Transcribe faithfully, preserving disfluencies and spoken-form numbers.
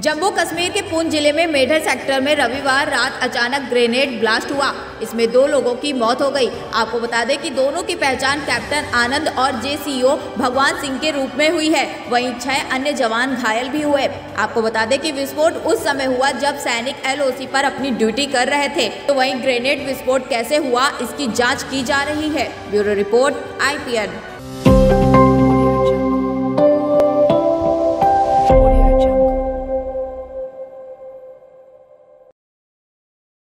जम्मू कश्मीर के पूंछ जिले में मेढर सेक्टर में रविवार रात अचानक ग्रेनेड ब्लास्ट हुआ। इसमें दो लोगों की मौत हो गई। आपको बता दें कि दोनों की पहचान कैप्टन आनंद और जेसीओ भगवान सिंह के रूप में हुई है। वहीं छह अन्य जवान घायल भी हुए। आपको बता दें कि विस्फोट उस समय हुआ जब सैनिक एलओसी पर अपनी ड्यूटी कर रहे थे। तो वहीं ग्रेनेड विस्फोट कैसे हुआ, इसकी जाँच की जा रही है। Bureau report I P N.